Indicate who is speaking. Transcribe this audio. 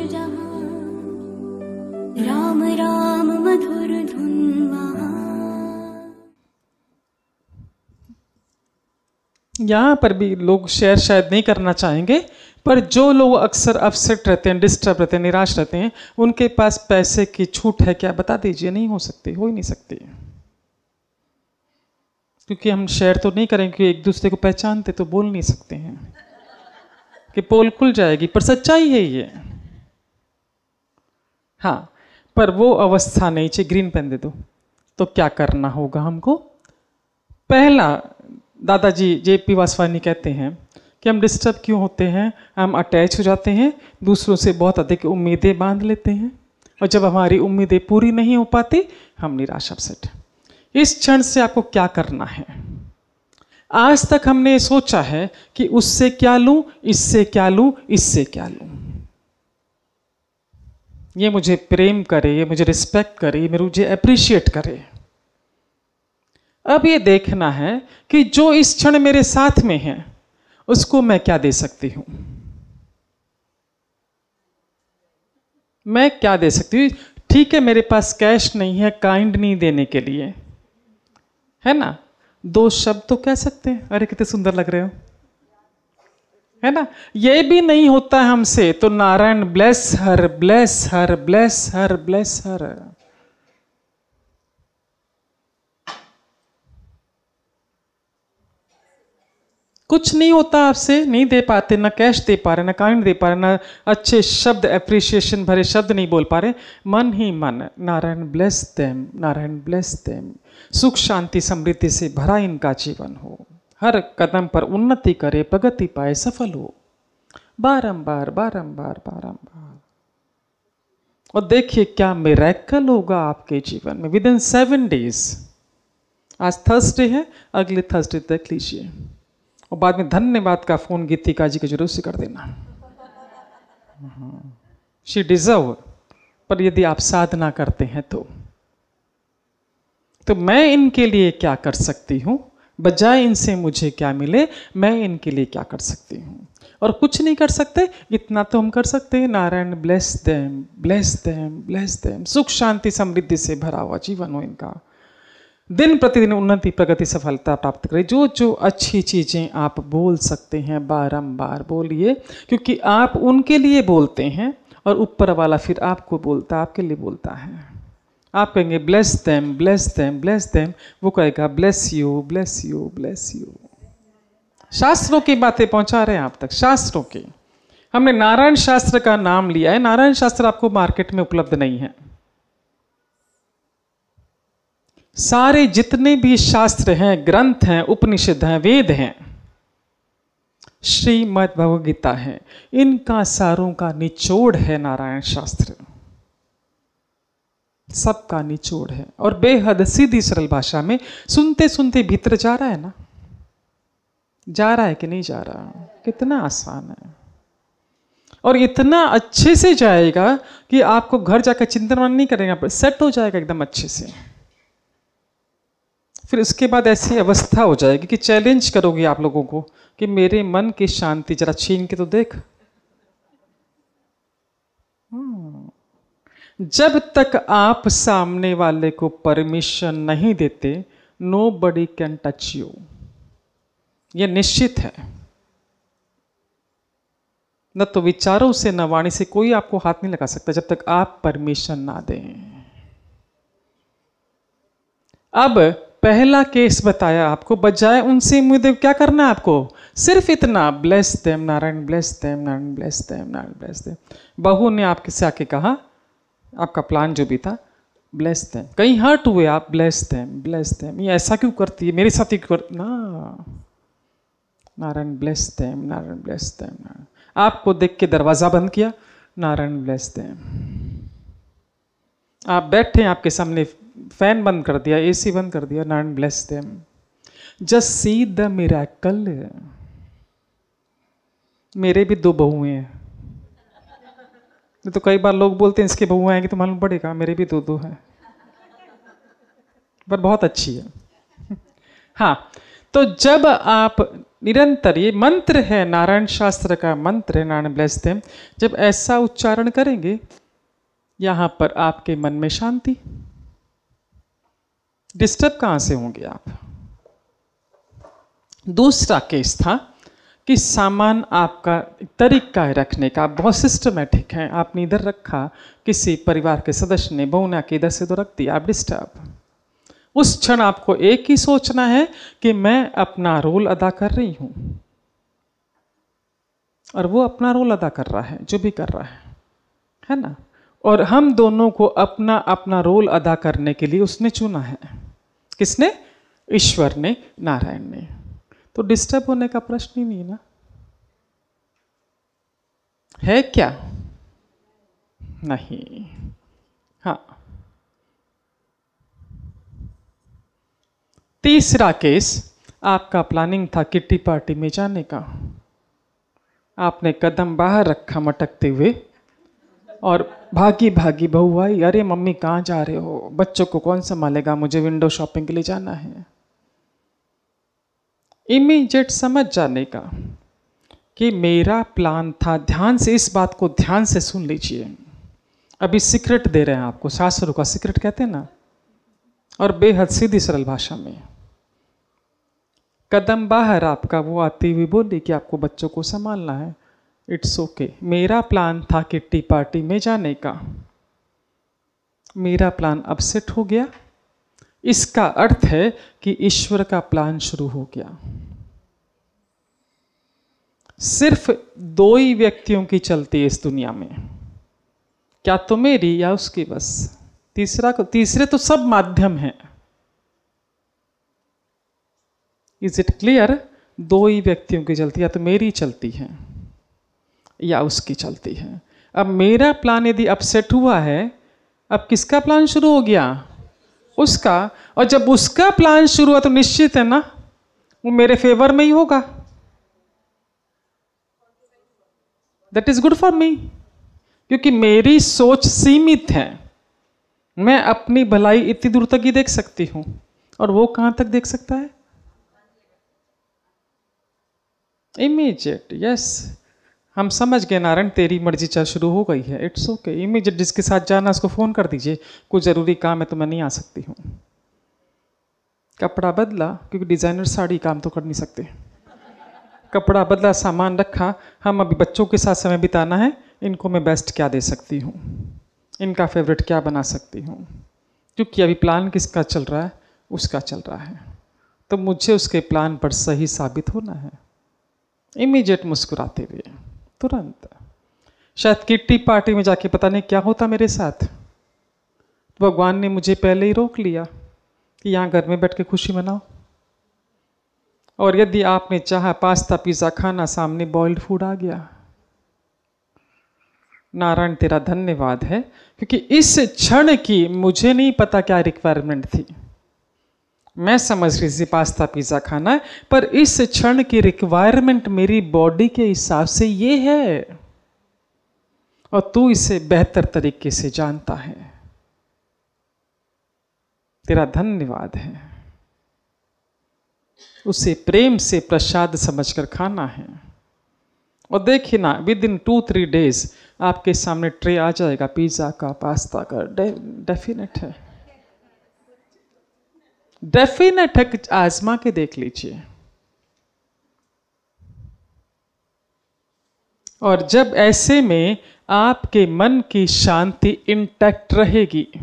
Speaker 1: जहाँ, राम राम मधुर धुन वहाँ।
Speaker 2: यहाँ पर भी लोग शेयर शायद नहीं करना चाहेंगे, पर जो लोग अक्सर अपसेट रहते हैं, डिस्टर्ब रहते हैं, निराश रहते हैं, उनके पास पैसे की छूट है क्या? बता दीजिए। नहीं हो सकती, हो ही नहीं सकती, क्योंकि हम शेयर तो नहीं करेंगे, एक दूसरे को पहचानते तो बोल नहीं सकते हैं कि पोल खुल जाएगी, पर सच्चाई है ये। हाँ, पर वो अवस्था नहीं चाहिए। ग्रीन पेन दे दो। तो क्या करना होगा हमको? पहला, दादाजी जेपी वासवानी कहते हैं कि हम डिस्टर्ब क्यों होते हैं? हम अटैच हो जाते हैं, दूसरों से बहुत अधिक उम्मीदें बांध लेते हैं, और जब हमारी उम्मीदें पूरी नहीं हो पाती, हम निराश, अपसेट। इस क्षण से आपको क्या करना है? आज तक हमने सोचा है कि उससे क्या लूं, इससे क्या लूं, इससे क्या लूं, ये मुझे प्रेम करे, ये मुझे रिस्पेक्ट करे, ये मुझे अप्रिशिएट करे। अब ये देखना है कि जो इस क्षण मेरे साथ में है, उसको मैं क्या दे सकती हूं? मैं क्या दे सकती हूँ? ठीक है, मेरे पास कैश नहीं है काइंड नहीं देने के लिए, है ना, दो शब्द तो कह सकते हैं, अरे कितने सुंदर लग रहे हो, है ना। ये भी नहीं होता हमसे, तो Narayan bless her, bless her, bless her, bless her. कुछ नहीं होता आपसे, नहीं दे पाते, ना कैश दे पा रहे, ना काइंड दे पा रहे, ना अच्छे शब्द, एप्रिसिएशन भरे शब्द नहीं बोल पा रहे, मन ही मन Narayan bless them, Narayan bless them, सुख शांति समृद्धि से भरा इनका जीवन हो, हर कदम पर उन्नति करे, प्रगति पाए, सफल हो, बारंबार बारंबार बारंबार। और देखिए क्या मिरेकल होगा आपके जीवन में विद इन 7 days। आज थर्सडे है, अगले थर्सडे तक लीजिए, और बाद में धन्यवाद का फोन गीतिका जी को जरूर से कर देना, शी डिजर्व। पर यदि आप साधना करते हैं तो मैं इनके लिए क्या कर सकती हूं, बजाय इनसे मुझे क्या मिले, मैं इनके लिए क्या कर सकती हूं। और कुछ नहीं कर सकते, इतना तो हम कर सकते हैं, Narayan bless them, bless them, bless them, सुख शांति समृद्धि से भरा हुआ जीवन हो इनका, दिन प्रतिदिन उन्नति प्रगति सफलता प्राप्त करें। जो जो अच्छी चीज़ें आप बोल सकते हैं बारंबार बोलिए, क्योंकि आप उनके लिए बोलते हैं और ऊपर वाला फिर आपको बोलता, आपके लिए बोलता है। आप कहेंगे bless them, bless them, bless them, वो कहेगा bless you, bless you, bless you. शास्त्रों की बातें पहुंचा रहे हैं आप तक, शास्त्रों की। हमने नारायण शास्त्र का नाम लिया है, नारायण शास्त्र आपको मार्केट में उपलब्ध नहीं है। सारे जितने भी शास्त्र हैं, ग्रंथ हैं, उपनिषद हैं, वेद हैं, श्रीमद् भगवद गीता है, इनका सारों का निचोड़ है नारायण शास्त्र, सबका निचोड़ है। और बेहद सीधी सरल भाषा में सुनते सुनते भीतर जा रहा है ना, जा रहा है कि नहीं जा रहा? कितना आसान है, और इतना अच्छे से जाएगा कि आपको घर जाकर चिंतन नहीं करेगा, सेट हो जाएगा एकदम अच्छे से। फिर उसके बाद ऐसी अवस्था हो जाएगी कि चैलेंज करोगे आप लोगों को कि मेरे मन की शांति जरा छीन के तो देख। जब तक आप सामने वाले को परमिशन नहीं देते, नोबडी कैन टच यू, यह निश्चित है। न तो विचारों से न वाणी से कोई आपको हाथ नहीं लगा सकता जब तक आप परमिशन ना दें। अब पहला केस बताया आपको, बजाय उनसे उम्मीद क्या करना है आपको, सिर्फ इतना, bless them, Narayan bless them, Narayan bless them, Narayan bless them. बहू ने आपके से आके कहा, आपका प्लान जो भी था, ब्लेस देम, कहीं हर्ट हुए आप, ब्लेस देम, ब्लेस देम, ये ऐसा क्यों करती है मेरे साथ ही कर ना, Narayan bless them, Narayan bless them, Narayan. आपको देख के दरवाजा बंद किया, नारायण ब्लेस देम। आप बैठे, आपके सामने फैन बंद कर दिया, एसी बंद कर दिया, Narayan bless them. Just see the miracle. मेरे भी 2 बहुएं हैं, तो कई बार लोग बोलते हैं इसके बहुएं आएंगी तो मालूम पड़ेगा, मेरे भी 2 हैं, पर बहुत अच्छी है। हाँ, तो जब आप निरंतर, ये मंत्र है, नारायण शास्त्र का मंत्र है, नारायण ब्लेस देम। जब ऐसा उच्चारण करेंगे यहां पर आपके मन में शांति। डिस्टर्ब कहां से होंगे आप? दूसरा केस था कि सामान आपका तरीका है रखने का, बहुत सिस्टमेटिक है, आपने इधर रखा, किसी परिवार के सदस्य ने, बहू ने आके इधर से तो रख दिया, आप डिस्टर्ब। उस क्षण आपको एक ही सोचना है कि मैं अपना रोल अदा कर रही हूं, और वो अपना रोल अदा कर रहा है, जो भी कर रहा है ना। और हम दोनों को अपना अपना रोल अदा करने के लिए उसने चुना है। किसने? ईश्वर ने, नारायण ने। तो डिस्टर्ब होने का प्रश्न ही नहीं ना है क्या? नहीं। हाँ, तीसरा केस, आपका प्लानिंग था किट्टी पार्टी में जाने का, आपने कदम बाहर रखा मटकते हुए, और भागी भागी बहू आई, अरे मम्मी कहाँ जा रहे हो, बच्चों को कौन संभालेगा, मुझे विंडो शॉपिंग के लिए जाना है। इमीडिएट समझ जाने का कि मेरा प्लान था। ध्यान से इस बात को ध्यान से सुन लीजिए, अभी सीक्रेट दे रहे हैं आपको, शास्त्रों का सीक्रेट कहते हैं ना, और बेहद सीधी सरल भाषा में। कदम बाहर आपका, वो आती हुई बोली कि आपको बच्चों को संभालना है, इट्स ओके। मेरा प्लान था किट्टी पार्टी में जाने का, मेरा प्लान अपसेट हो गया। इसका अर्थ है कि ईश्वर का प्लान शुरू हो गया। सिर्फ दो ही व्यक्तियों की चलती है इस दुनिया में, क्या तो मेरी या उसकी, बस। तीसरे तो सब माध्यम हैं। Is it clear? दो ही व्यक्तियों की चलती है, या तो मेरी चलती है या उसकी चलती है। अब मेरा प्लान यदि अपसेट हुआ है, अब किसका प्लान शुरू हो गया? उसका। और जब उसका प्लान शुरू हुआ तो निश्चित है ना वो मेरे फेवर में ही होगा। That is good for me, क्योंकि मेरी सोच सीमित है। मैं अपनी भलाई इतनी दूर तक ही देख सकती हूं, और वो कहां तक देख सकता है? इमीडिएट। यस, हम समझ गए नारायण, तेरी मर्जी चल शुरू हो गई है, इट्स ओके। इमीडिएट जिसके साथ जाना उसको फोन कर दीजिए, कुछ जरूरी काम है तो मैं नहीं आ सकती हूँ। कपड़ा बदला, क्योंकि डिजाइनर साड़ी काम तो कर नहीं सकते। कपड़ा बदला, सामान रखा, हम अभी बच्चों के साथ समय बिताना है, इनको मैं बेस्ट क्या दे सकती हूँ, इनका फेवरेट क्या बना सकती हूँ, क्योंकि अभी प्लान किसका चल रहा है? उसका चल रहा है, तो मुझे उसके प्लान पर सही साबित होना है। इमीडिएट मुस्कुराते हुए, तुरंत। शायद किट्टी पार्टी में जाके पता नहीं क्या होता मेरे साथ, तो भगवान ने मुझे पहले ही रोक लिया कि यहाँ घर में बैठ के खुशी मनाओ। और यदि आपने चाहा पास्ता पिज़्ज़ा खाना, सामने बॉइल्ड फूड आ गया। नारायण तेरा धन्यवाद है, क्योंकि इस क्षण की मुझे नहीं पता क्या रिक्वायरमेंट थी। मैं समझ रही थी पास्ता पिज़्ज़ा खाना है, पर इस क्षण की रिक्वायरमेंट मेरी बॉडी के हिसाब से ये है, और तू इसे बेहतर तरीके से जानता है। तेरा धन्यवाद है। उसे प्रेम से प्रसाद समझकर खाना है। और देखिए ना, विद इन 2-3 डेज आपके सामने ट्रे आ जाएगा पिज़्ज़ा का, पास्ता का। डेफिनेट है, डेफिनेट है, आजमा के देख लीजिए। और जब ऐसे में आपके मन की शांति इंटैक्ट रहेगी,